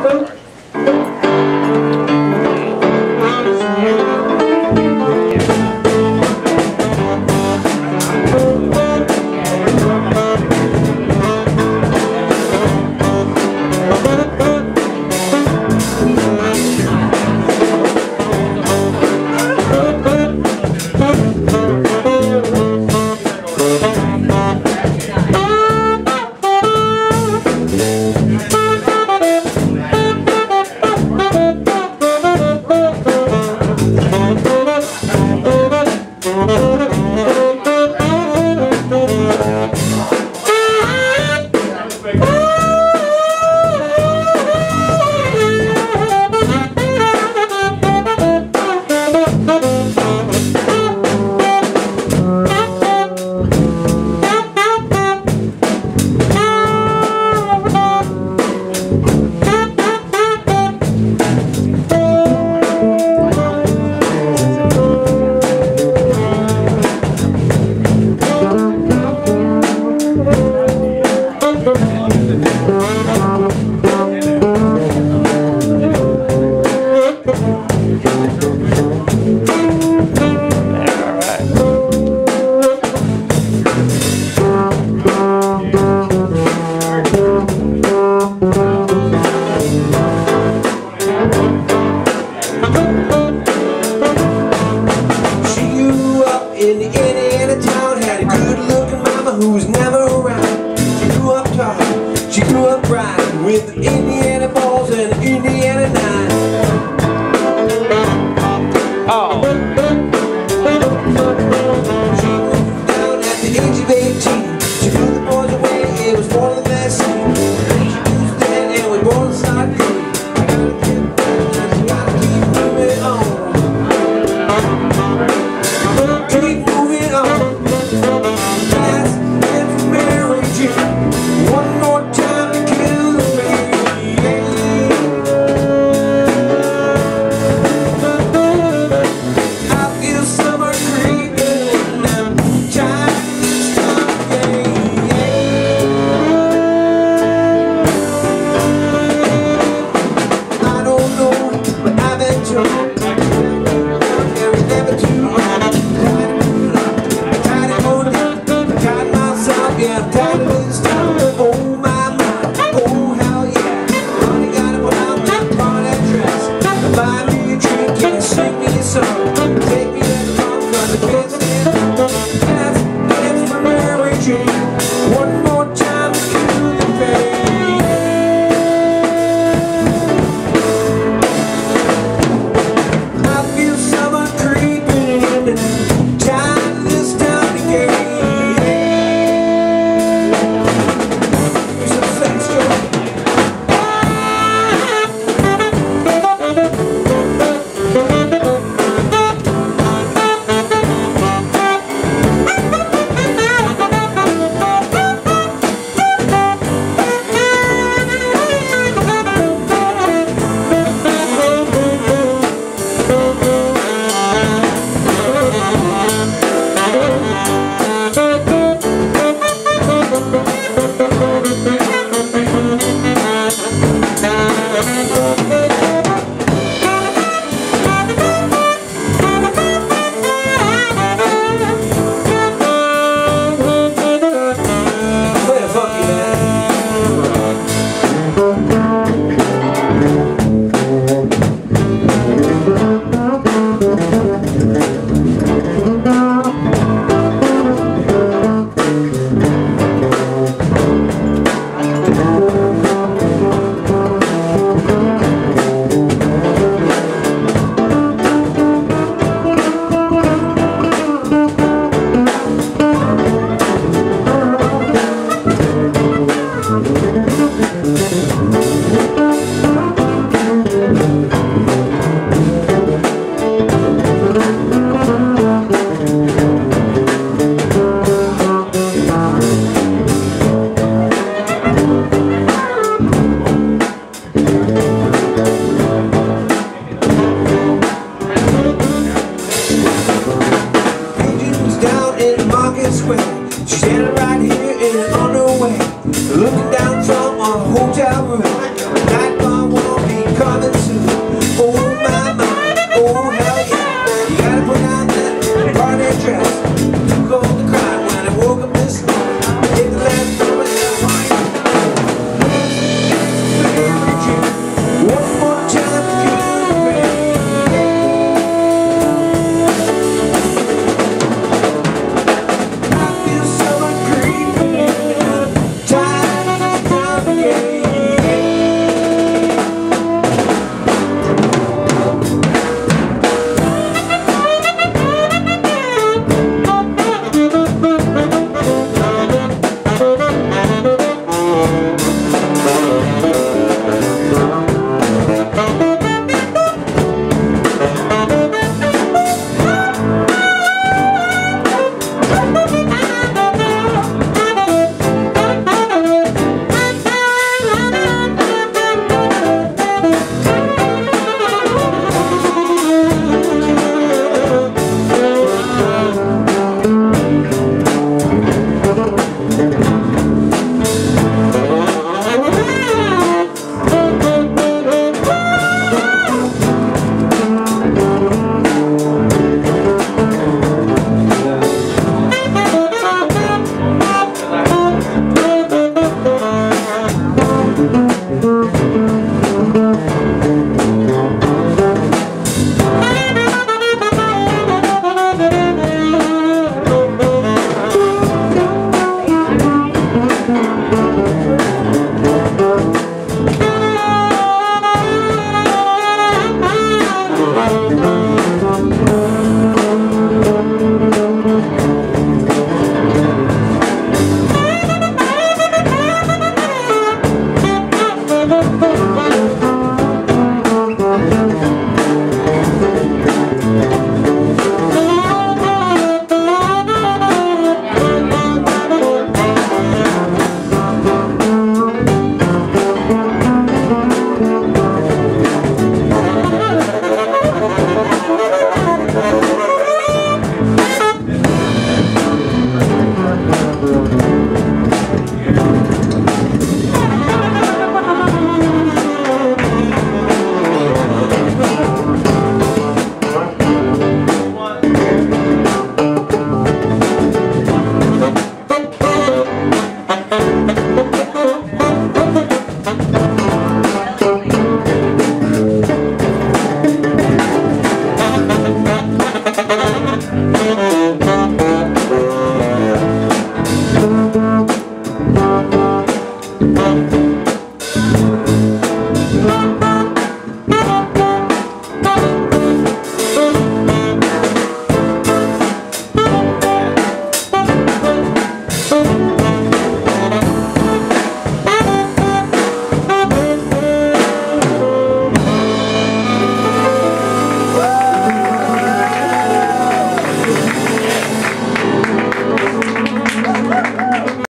Who's never around. She grew up tall, she grew up riding with the Indiana balls and the Indiana nine. Oh. She moved down at the age of 18. She blew the boys away, it was more than that scene. She was dead and we born to start green. I gotta get back, I gotta keep moving on. Keep moving on. One more time to kill the baby. I feel summer creeping and I'm trying to stop again. I don't know, but I've been told there is never too long. I'm tired of holding, I'm tired of myself, yeah, I'm tired of this time. Oh my mind, oh hell yeah. Honey got to put out that party dress. Buy me a drink and sing me a song. Take me to the pub cause I can't stand up. That's my Mary Jane. One more time to kill the pain. I feel summer creeping and time this time again. Thank you.